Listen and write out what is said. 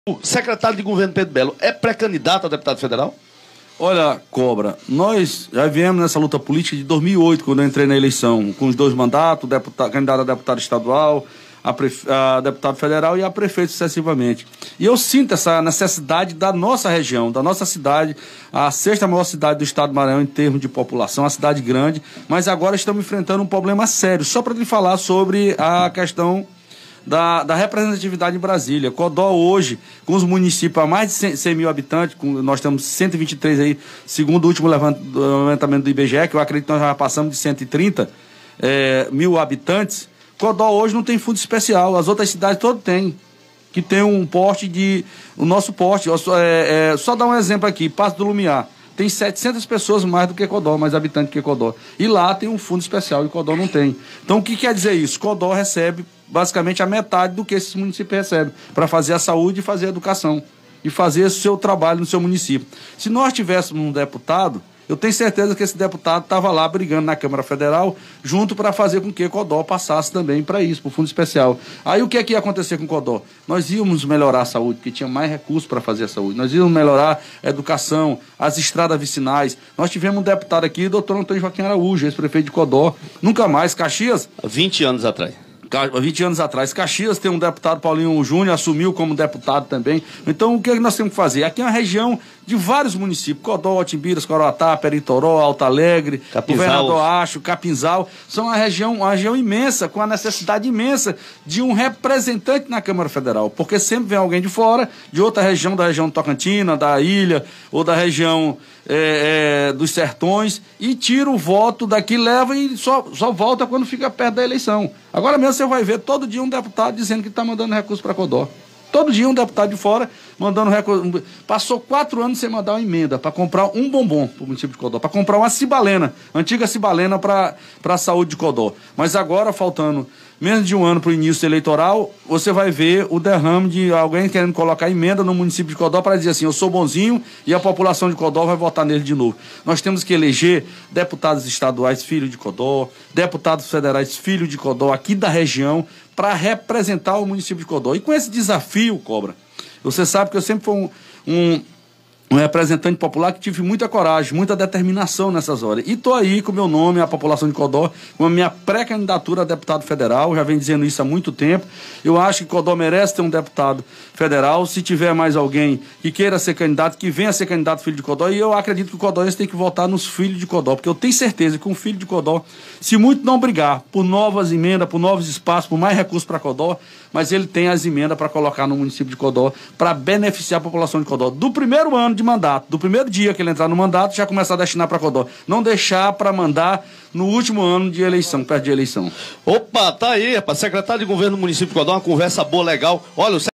O secretário de governo Pedro Belo é pré-candidato a deputado federal? Olha, Cobra, nós já viemos nessa luta política de 2008, quando eu entrei na eleição, com os dois mandatos, candidato a deputado estadual, a deputado federal e a prefeito sucessivamente. E eu sinto essa necessidade da nossa região, da nossa cidade, a sexta maior cidade do estado do Maranhão em termos de população, uma cidade grande, mas agora estamos enfrentando um problema sério. Só para lhe falar sobre a questão da representatividade em Brasília. Codó hoje, com os municípios a mais de 100 mil habitantes, nós temos 123 aí, segundo o último levantamento do IBGE, que eu acredito que nós já passamos de 130 mil habitantes. Codó hoje não tem fundo especial, as outras cidades todas têm, que tem um porte o nosso porte, só dar um exemplo aqui, Passo do Lumiar, tem 700 pessoas mais do que Codó, mais habitantes que Codó, e lá tem um fundo especial e Codó não tem. Então o que quer dizer isso? Codó recebe basicamente a metade do que esses municípios recebem, para fazer a saúde e fazer a educação, e fazer o seu trabalho no seu município. Se nós tivéssemos um deputado, eu tenho certeza que esse deputado estava lá brigando na Câmara Federal, junto para fazer com que Codó passasse também para isso, para o Fundo Especial. Aí o que é que ia acontecer com Codó? Nós íamos melhorar a saúde, porque tinha mais recursos para fazer a saúde. Nós íamos melhorar a educação, as estradas vicinais. Nós tivemos um deputado aqui, doutor Antônio Joaquim Araújo, ex-prefeito de Codó. Nunca mais. Caxias... 20 anos atrás. 20 anos atrás. Caxias tem um deputado, Paulinho Júnior, assumiu como deputado também. Então, o que nós temos que fazer? Aqui é uma região de vários municípios, Codó, Timbiras, Coroatá, Peritoró, Alto Alegre, Governador Acho, Capinzal, são uma região imensa, com a necessidade imensa de um representante na Câmara Federal, porque sempre vem alguém de fora, de outra região, da região Tocantina, da ilha, ou da região dos sertões, e tira o voto daqui, leva e só volta quando fica perto da eleição. Agora mesmo você vai ver todo dia um deputado dizendo que está mandando recurso para Codó. Todo dia um deputado de fora mandando recurso. Passou 4 anos sem mandar uma emenda para comprar um bombom para o município de Codó, para comprar uma cibalena, antiga cibalena para a saúde de Codó. Mas agora, faltando menos de um ano para o início eleitoral, você vai ver o derrame de alguém querendo colocar emenda no município de Codó para dizer assim, eu sou bonzinho e a população de Codó vai votar nele de novo. Nós temos que eleger deputados estaduais filhos de Codó, deputados federais filhos de Codó, aqui da região, para representar o município de Codó. E com esse desafio, Cobra, você sabe que eu sempre fui um representante popular que tive muita coragem, muita determinação nessas horas. E estou aí com o meu nome, a população de Codó, com a minha pré-candidatura a deputado federal, já venho dizendo isso há muito tempo. Eu acho que Codó merece ter um deputado federal. Se tiver mais alguém que queira ser candidato, que venha ser candidato filho de Codó, e eu acredito que o codóense tem que votar nos filhos de Codó, porque eu tenho certeza que um filho de Codó, se muito não brigar por novas emendas, por novos espaços, por mais recursos para Codó, mas ele tem as emendas para colocar no município de Codó, para beneficiar a população de Codó. Do primeiro ano de mandato, do primeiro dia que ele entrar no mandato, já começar a destinar para Codó. Não deixar para mandar no último ano de eleição, perto de eleição. Opa, tá aí, rapaz. Secretário de governo do município de Codó, uma conversa boa, legal. Olha, o